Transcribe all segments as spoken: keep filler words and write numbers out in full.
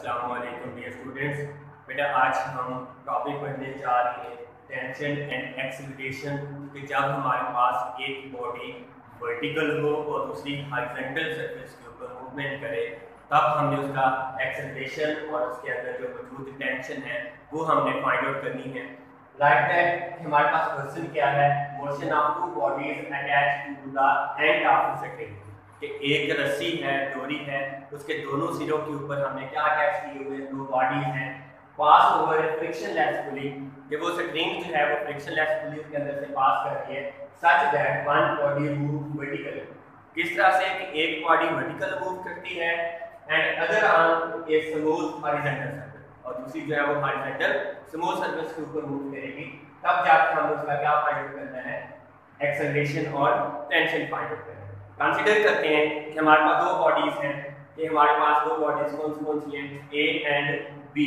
अस्सलाम वालेकुम dear students. बेटा आज हम टॉपिक पढ़ने जा रहे हैं टेंशन एंड एक्सीलरेशन कि जब हमारे पास एक बॉडी वर्टिकल हो और दूसरी हॉरिजॉन्टल सरफेस के ऊपर मूवमेंट करे तब हमने उसका एक्सीलरेशन और उसके अंदर जो मौजूद टेंशन है वो हमने फाइंड आउट करनी है। लाइक दैट हमारे पास क्वेश्चन क्या है, motion of two bodies attached to the end of the string कि एक रस्सी है, डोरी है, उसके दोनों सिरों के ऊपर हमने क्या अटैच किए हुए दो बॉडीज हैं, पास ओवर फ्रिक्शनलेस पुली कि वो स्ट्रिंग जो है वो फ्रिक्शनलेस पुली के अंदर से पास कर रही है such that one body move vertically. किस तरह से कि एक बॉडी वर्टिकल मूव करती है and other on a smooth horizontal surface और दूसरी जो है वो हॉरिजॉन्टल स्मूथ सरफेस के ऊपर मूव करेगी, तब जाकर हम उसका क्या फाइंड आउट करना है, एक्सेलरेशन और टेंशन फाइंड आउट करना है। कंसीडर करते हैं कि हमारे पास दो बॉडीज हैं कि हमारे पास दो बॉडीज कौन सी कौन सी हैं, A and B,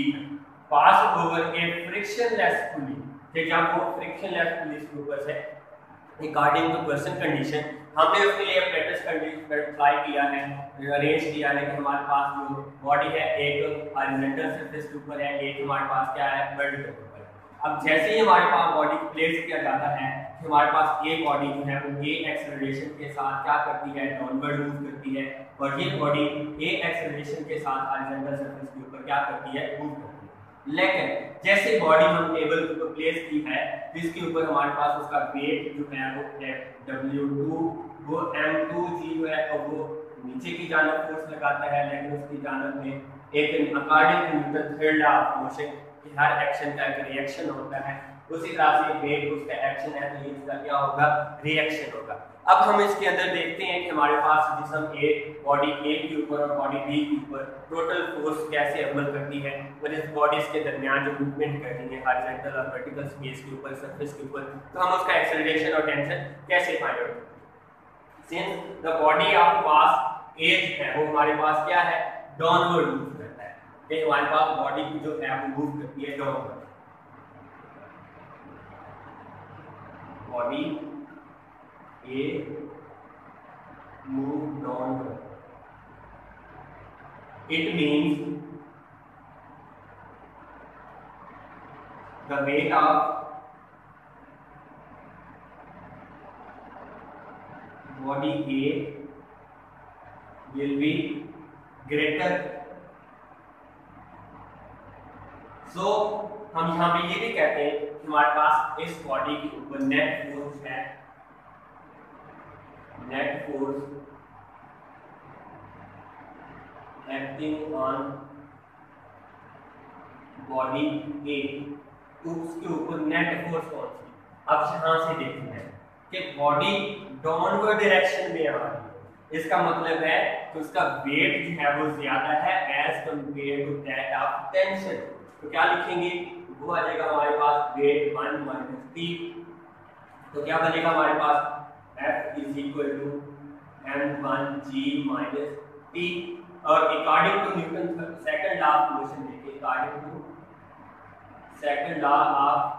pass over a frictionless pulley कि जब वो फ्रिक्शनलेस पुली के ऊपर से अकॉर्डिंग टू क्वेश्चन कंडीशन हमने उसके लिए अपरेटस कंडीशन अप्लाई किया है, अरेंज किया है कि हमारे पास जो बॉडी है एक हॉरिजॉन्टल सरफेस के ऊपर है, एक हमारे पास क्या है वर्टिकल के ऊपर। अब जैसे ही हमारे पास बॉडी प्लेस किया जाता है कि हमारे पास ये बॉडी जो है वो ये एक्सेलरेशन के साथ क्या करती है, डाउनवर्ड मूव करती है और ये बॉडी ये एक्सेलरेशन के साथ हॉरिजॉन्टल सरफेस के ऊपर क्या करती है, मूव करती है। लेकिन जैसे बॉडी हम टेबल के ऊपर प्लेस की है जिसके ऊपर हमारे पास उसका वेट जो है वो डब्ल्यू टू वो एम टू जी जो है और वो नीचे की जानब फोर्स लगाता है, लेकिन उसकी जानब में एक according to Newton third law of motion कि हर एक्शन का एक रिएक्शन होता है, उसी तरह से वेट उसका एक्शन है तो ये इसका क्या होगा, रिएक्शन होगा। अब हम इसके अंदर देखते हैं कि हमारे पास जिस्म ए बॉडी ए के ऊपर और बॉडी बी के ऊपर टोटल फोर्स कैसे अमल करती है और इस बॉडीज के दरमियान जो मूवमेंट करती है हॉरिजॉन्टल और वर्टिकल स्पेस के ऊपर, सरफेस के ऊपर, तो हम उसका एक्सेलरेशन और टेंशन कैसे फाइंड आउट करें। Since the body of pass as है वो हमारे पास क्या है, डाउनवर्ड मूव करता है कि हमारे पास बॉडी की जो है वो मूव करती है downward. Body A move downward, it means the weight of body A will be greater. So हम यहाँ पे ये भी कहते हैं कि हमारे पास इस बॉडी के ऊपर नेट फोर्स है, net force acting on body A, तो उसके ऊपर नेट फोर्स कौन सी। अब यहाँ से देखते हैं कि बॉडी डाउनवर्ड डायरेक्शन में आ रही है, इसका मतलब है कि उसका वेट जो है वो ज्यादा है as compared to that of tension. तो क्या लिखेंगे, वो आ जाएगा हमारे पास वेट वन माइनस टी, तो क्या बनेगा हमारे पास F is equal to M one G minus T और according to Newton second law of motion देखिए, according to second law of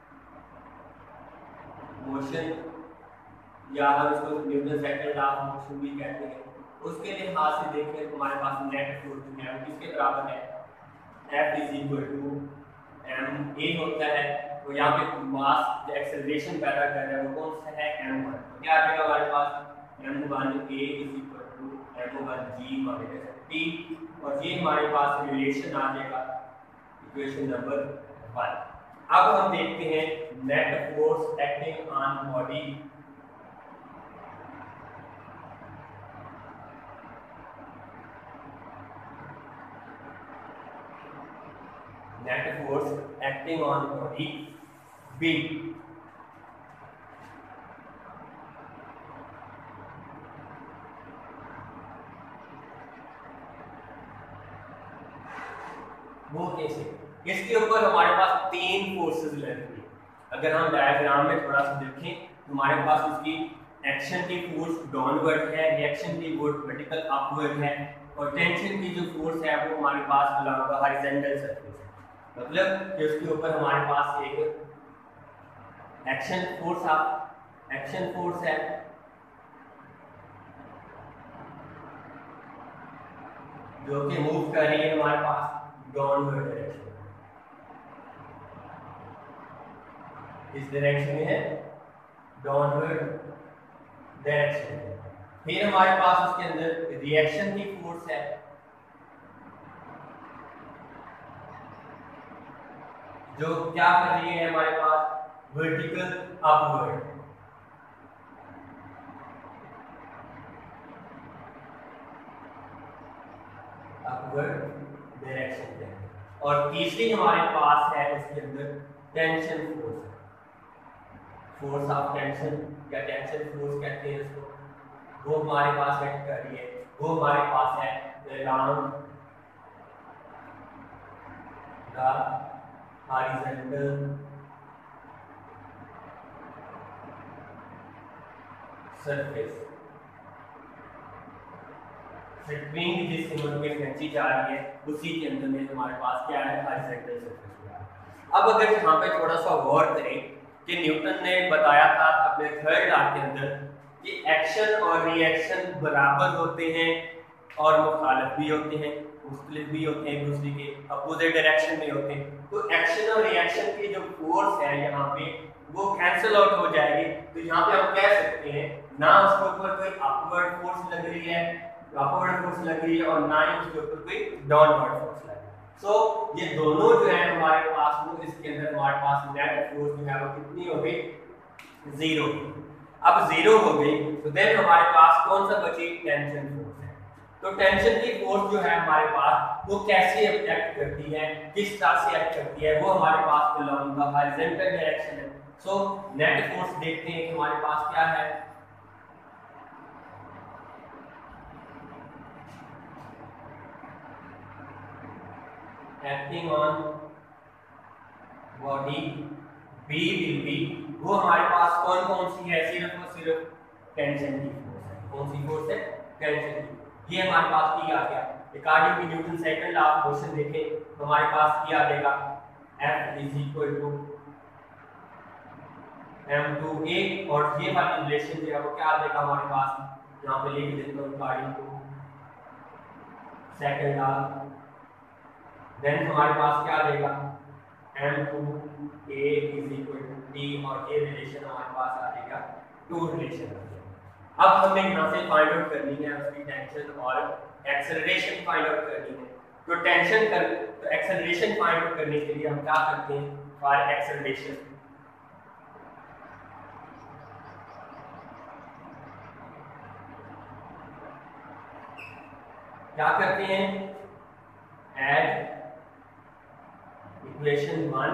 motion या हम इसको Newton second law of motion भी कहते हैं, उसके लिहाज से देखें तो हमारे पास नेट फोर्स जो है वो किसके बराबर है, F is equal to M A होता है, तो यहाँ पे मास जो एक्सेलरेशन पैदा कर रहा है वो कौन सा है, एम वन। तो क्या आ जाएगा हमारे पास M one A is equal to M one G minus T और ये हमारे पास रिलेशन आ जाएगा इक्वेशन नंबर वन। अब हम देखते हैं net force acting on body net force acting on body B। वो कैसे, इसके ऊपर हमारे पास तीन फोर्सेस लगती है। अगर हम डायग्राम में थोड़ा सा देखें तो हमारे पास उसकी एक्शन की फोर्स डाउनवर्ड है, रिएक्शन की फोर्स वर्टिकल अपवर्ड है और टेंशन की जो फोर्स है वो हमारे पास अलोंग द हॉरिजॉन्टल सरफेस है। मतलब कि उसके ऊपर हमारे पास एक action force of action force है जो कि मूव कर रही है हमारे पास, डाउनवर्ड डायरेक्शन, इस डायरेक्शन में है डाउनवर्ड डायरेक्शन। फिर हमारे पास उसके अंदर रिएक्शन की फोर्स है, जो क्या कर रही है हमारे पास वर्टिकल अपवर्ड, अपवर्ड डायरेक्शन में। और तीसरी हमारे पास है उसके अंदर tension force, force of tension या टेंशन फोर्स कहते हैं उसको, वो हमारे पास एक्ट कर रही है, वो हमारे पास है around the horizontal surface. String जिस सिमट में खींची जा रही है उसी के अंदर में हमारे पास क्या है, हॉरिजॉन्टल सरफेस। अब अगर यहाँ पे थोड़ा सा गौर करें कि न्यूटन ने बताया था अपने थर्ड लॉ के अंदर कि एक्शन और रिएक्शन बराबर होते हैं और मुखालिफ भी होते हैं, मुख्तलिफ भी होते हैं, एक दूसरे के अपोजिट डायरेक्शन में होते हैं। तो एक्शन और रिएक्शन की जो फोर्स है यहाँ पे वो कैंसिल आउट हो जाएगी। तो यहाँ पे हम कह सकते हैं ना उसके ऊपर कोई अपवर्ड फोर्स लग रही है, अपवर्ड फोर्स लग रही है, और ना ही उसके ऊपर कोई डाउनवर्ड फोर्स लग रही है। सो so, ये दोनों जो है हमारे पास, वो इसके अंदर हमारे पास नेट फोर्स जो है वो कितनी हो गई, जीरो। अब जीरो हो गई तो देन हमारे पास कौन सा बची, टेंशन फोर्स है। तो टेंशन की फोर्स जो है हमारे पास वो कैसे एक्ट करती है, किस तरह से एक्ट करती है, वो हमारे पास अलोंग द हॉरिजॉन्टल डायरेक्शन है। सो नेट फोर्स देखते हैं कि हमारे पास क्या है, acting on body B will be, वो हमारे पास कौन कौन सी है, सिर्फ और सिर्फ टेंशन की फोर्स है। कौन सी फोर्स है, टेंशन की। ये हमारे पास पी आ गया। According to Newton second law of motion देखें तो हमारे पास क्या आ जाएगा, F is equal to M two A, और ये वाली रिलेशन जो है वो क्या आ जाएगा हमारे पास, यहाँ पे लिख देता हूँ according to second law. Then हमारे पास क्या आ जाएगा, M two A is equal to T, और ये रिलेशन हमारे पास आ जाएगा टू रिलेशन। अब हमें यहाँ से फाइंड आउट करनी है उसकी टेंशन और एक्सेलरेशन फाइंड आउट करनी है। तो टेंशन कर तो एक्सेलरेशन फाइंड आउट करने के लिए हम क्या करते हैं, फॉर एक्सेलरेशन क्या करते हैं, add equation one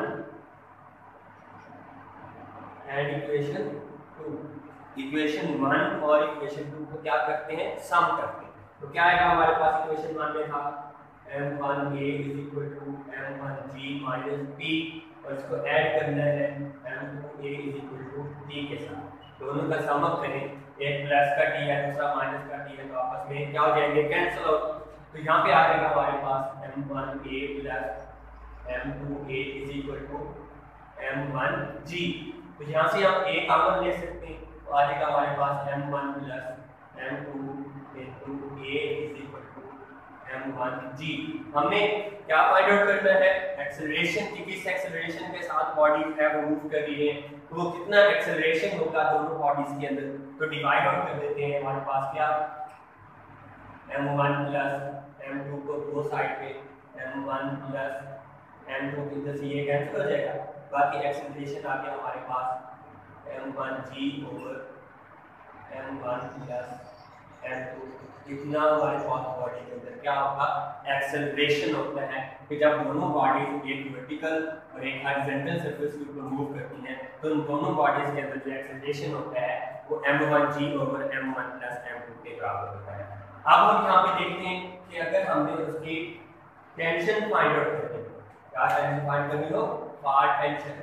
and equation two, equation one और इक्वेशन टू को क्या करते हैं, सम करते हैं। तो क्या आएगा हमारे पास, इक्वेशन वन में था M one A is equal to M one G minus P, और इसको ऐड करना है M two A is equal to T के साथ। दोनों का सम अप करें, एक प्लस का टी है दूसरा माइनस का टी है, तो आपस में क्या हो जाएंगे, कैंसिल आउट। तो यहाँ पे आ जाएगा हमारे पास M one A plus M two A is equal to M one G. तो यहाँ से हम ए कॉमन ले सकते हैं, तो आ जाएगा हमारे पास M one plus M two into A is equal to M one G. हमें क्या फाइंड आउट करना है, एक्सेलरेशन की, किस एक्सेलरेशन के साथ बॉडी है वो मूव कर रही है, तो वो कितना एक्सेलरेशन होगा दोनों बॉडीज के अंदर। तो डिवाइड आउट कर देते हैं, हमारे पास क्या M one plus M two को दो साइड पे M one plus M two की इधर से ये कैंसिल हो जाएगा, बाकी एक्सेलरेशन आ गया हमारे पास M one G over M one plus M two. इतना हमारे पास बॉडी के अंदर क्या होगा, एक्सेलरेशन होता है कि जब दोनों बॉडीज एक वर्टिकल और एक हॉरिजॉन्टल सरफेस के ऊपर मूव करती हैं तो उन दोनों बॉडीज के अंदर जो एक्सेलरेशन होता है वो M one G over M one plus M two के बराबर होता है। अब हम यहाँ पे देखते हैं कि अगर हमने उसकी टेंशन फाइंड आउट करनी हो, क्या टेंशन फाइंड करनी हो, फॉर टेंशन,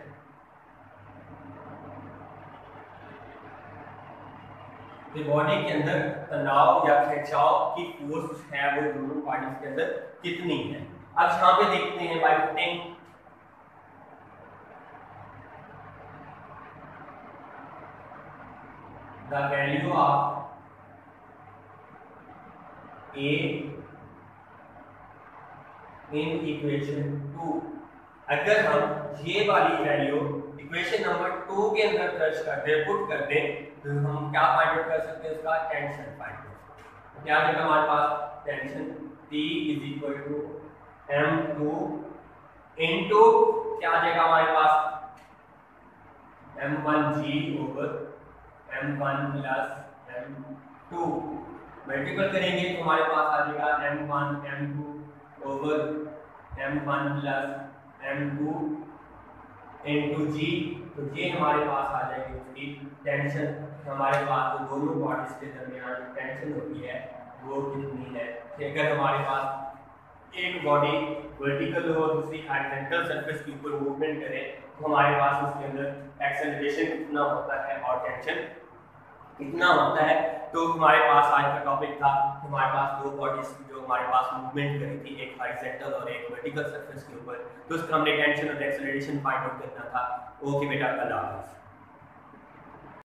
तो बॉडी के अंदर तनाव या खिंचाव की फोर्स है वो दोनों बॉडीज के अंदर कितनी है। अब यहाँ पे देखते हैं by putting the value of A in equation two, अगर हम ये वाली वैल्यू इक्वेशन नंबर टू के अंदर दर्ज कर दें, पुट कर दें, तो हम क्या फाइंड आउट कर सकते हैं, उसका टेंशन फाइंड आउट। क्या देगा हमारे पास, tension T is equal to M two into क्या देगा हमारे पास, M one G over M one plus M two, multiple करेंगे तो हमारे पास आ जाएगा M one M two over M one plus M two into G. तो ये हमारे पास आ जाएगी उसकी टेंशन, हमारे पास जो दोनों बॉडीज के दरमियान जो टेंशन होती है वो कितनी है। कि अगर हमारे पास एक बॉडी वर्टिकल हो और दूसरी हॉरिजॉन्टल सरफेस के ऊपर मूवमेंट करे, तो हमारे पास उसके अंदर एक्सेलरेशन कितना होता है और टेंशन कितना होता है। तो हमारे पास आज का टॉपिक था, हमारे पास दो बॉडीज जो हमारे पास मूवमेंट करी थी, एक हॉरिजॉन्टल और एक वर्टिकल सरफेस के ऊपर, तो उसका हमने टेंशन और एक्सेलरेशन फाइंड आउट करना था। ओके बेटा, अल्लाह हाफ़िज़।